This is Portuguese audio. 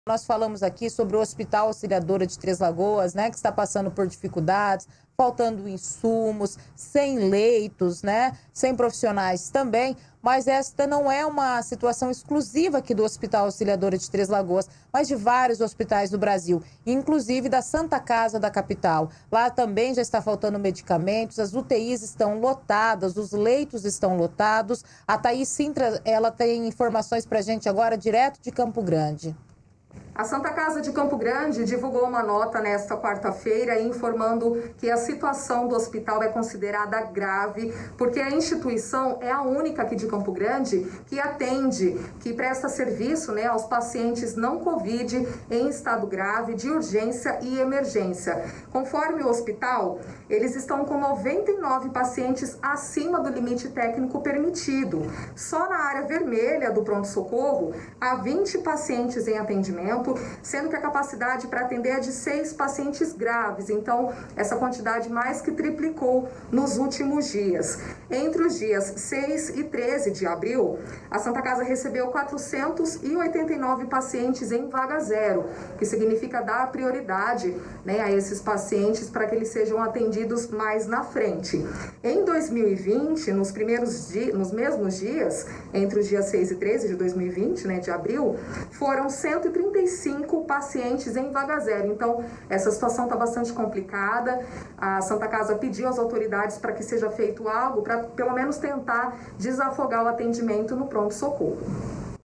Nós falamos aqui sobre o Hospital Auxiliadora de Três Lagoas, né, que está passando por dificuldades, faltando insumos, sem leitos, né, sem profissionais também, mas esta não é uma situação exclusiva aqui do Hospital Auxiliadora de Três Lagoas, mas de vários hospitais do Brasil, inclusive da Santa Casa da capital. Lá também já está faltando medicamentos, as UTIs estão lotadas, os leitos estão lotados. A Thaís Sintra, ela tem informações para a gente agora, direto de Campo Grande. A Santa Casa de Campo Grande divulgou uma nota nesta quarta-feira informando que a situação do hospital é considerada grave, porque a instituição é a única aqui de Campo Grande que atende, que presta serviço, né, aos pacientes não Covid em estado grave, de urgência e emergência. Conforme o hospital, eles estão com 99 pacientes acima do limite técnico permitido. Só na área vermelha do pronto-socorro, há 20 pacientes em atendimento, sendo que a capacidade para atender é de 6 pacientes graves. Então, essa quantidade mais que triplicou nos últimos dias. Entre os dias 6 e 13 de abril, a Santa Casa recebeu 489 pacientes em vaga zero, que significa dar prioridade, né, a esses pacientes para que eles sejam atendidos mais na frente. Em 2020, nos mesmos dias, entre os dias 6 e 13 de 2020, né, de abril, foram 135 pacientes em vaga zero. Então, essa situação está bastante complicada. A Santa Casa pediu às autoridades para que seja feito algo para, pelo menos, tentar desafogar o atendimento no pronto-socorro.